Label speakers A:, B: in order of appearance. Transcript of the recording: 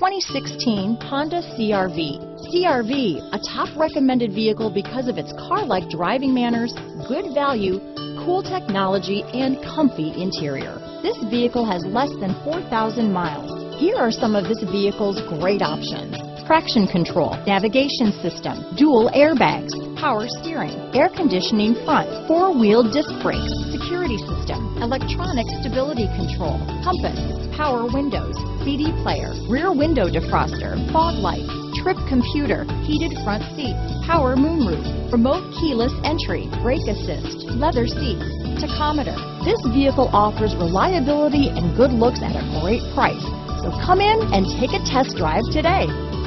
A: 2016 Honda CR-V. CR-V, a top recommended vehicle because of its car-like driving manners, good value, cool technology, and comfy interior. This vehicle has less than 4,000 miles. Here are some of this vehicle's great options: traction control, navigation system, dual airbags, power steering, air conditioning front, four-wheel disc brakes, security system, electronic stability control, compass, power windows, CD player, rear window defroster, fog lights, trip computer, heated front seats, power moonroof, remote keyless entry, brake assist, leather seats, tachometer. This vehicle offers reliability and good looks at a great price. So come in and take a test drive today.